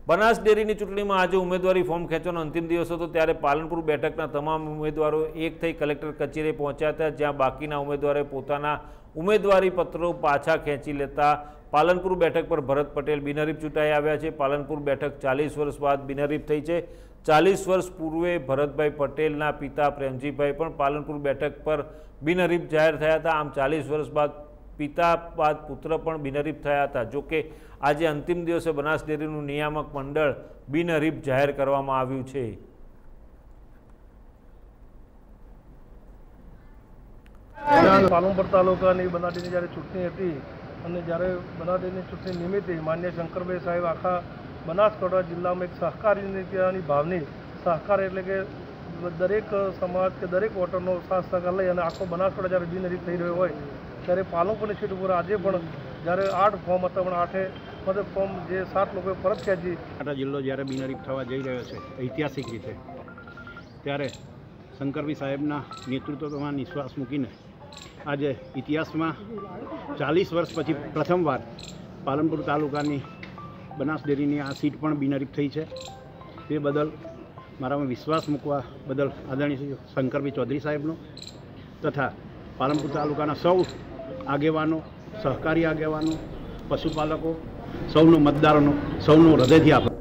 બનાસ ડેરીની ચૂંટણીમાં આજે ઉમેદવારી ફોર્મ ખેંચવાનો અંતિમ દિવસ હતો, ત્યારે પાલનપુર બેઠકના તમામ ઉમેદવારો એક થઈ કલેક્ટર કચેરીએ પહોંચ્યા હતા, જ્યાં બાકીના ઉમેદવારોએ પોતાના ઉમેદવારી પત્રો પાછા ખેંચી લેતા પાલનપુર બેઠક પર ભરત પટેલ બિનહરીફ ચૂંટાઈ આવ્યા છે। પાલનપુર બેઠક 40 વર્ષ બાદ બિનહરીફ થઈ છે। 40 વર્ષ પૂર્વે ભરતભાઈ પટેલના પિતા પ્રેમજીભાઈ પણ પાલનપુર બેઠક પર બિનહરીફ જાહેર થયા હતા। આમ 40 વર્ષ બાદ પિતા બાદ પુત્ર પણ બિનહરીફ થયા હતા। જોકે આજે અંતિમ દિવસે બનાસ ડેરીનું નિયામક મંડળ બિનહરીફ જાહેર કરવામાં આવ્યું છે। પાલનપુર તાલુકાની બનાસની જ્યારે ચૂંટણી હતી અને જ્યારે બનાસની ચૂંટણી નિમિત્તે માન્ય શંકરભાઈ સાહેબ આખા બનાસકાંઠા જિલ્લામાં એક સહકારીની ભાવની સહકાર એટલે કે દરેક સમાજ કે દરેક વોટરનો સાથ સહકાર લઈ અને આખો બનાસકાંઠા જ્યારે બિનહરીફ થઈ રહ્યો હોય ત્યારે પાલનપુરની સીટ ઉપર આજે પણ જ્યારે 8 ફોર્મ હતા પણ 8 મતલબ ફોર્મ જે 7 લોકોએ પરત ખેંચી બનાસકાંઠા જિલ્લો જ્યારે બિનહરીફ થવા જઈ રહ્યો છે ઐતિહાસિક રીતે, ત્યારે શંકરભાઈ સાહેબના નેતૃત્વમાં વિશ્વાસ મૂકીને આજે ઇતિહાસમાં 40 વર્ષ પછી પ્રથમવાર પાલનપુર તાલુકાની બનાસ ડેરીની આ સીટ પણ બિનહરીફ થઈ છે। તે બદલ મારામાં વિશ્વાસ મૂકવા બદલ આદરણીય શંકરભાઈ ચૌધરી સાહેબનો તથા પાલનપુર તાલુકાના સૌ આગેવાનો, સહકારી આગેવાનો, પશુપાલકો, સૌનો મતદારોનો સૌનો હૃદયથી આભાર।